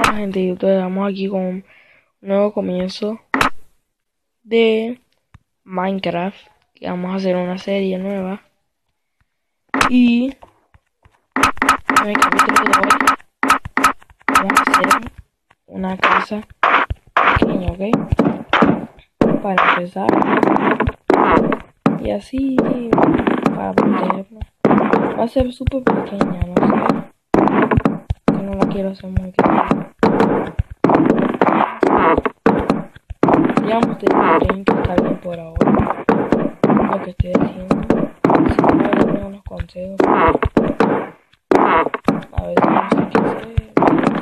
Hola gente de YouTube, estamos aquí con un nuevo comienzo de Minecraft, que vamos a hacer una serie nueva. Y en el capítulo de hoy vamos a hacer una casa pequeña, ¿ok? Para empezar, y así para protegernos. Va a ser súper pequeña, no sé, que no la quiero hacer muy grande. Digamos, tienen que estar bien por ahora lo que estoy haciendo. Si no, denme unos consejos. A veces no sé qué hacer.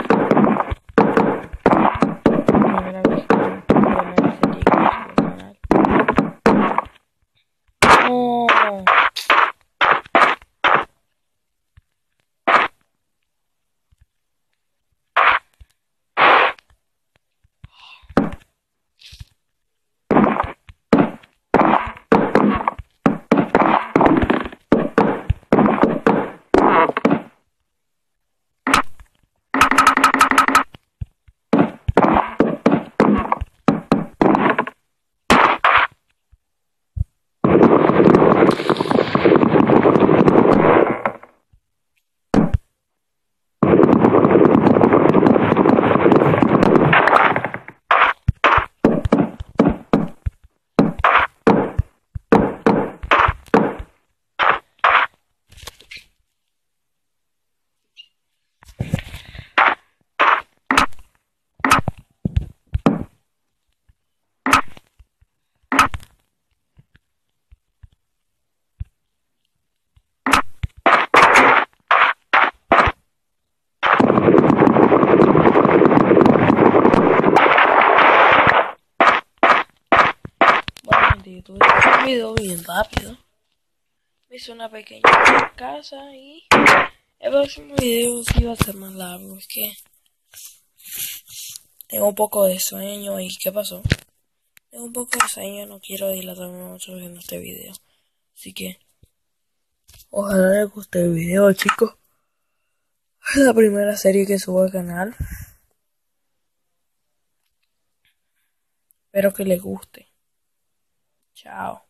Primera vez que primera serie que uso el canal. No. Bueno, gente, YouTube, hice un video bien rápido. Me hice una pequeña casa y el próximo video sí va a ser más largo. Es que tengo un poco de sueño. ¿Y qué pasó? Tengo un poco de sueño, no quiero dilatarme mucho en este video. Así que ojalá les guste el video, chicos. Es la primera serie que subo al canal. Espero que les guste. Chao.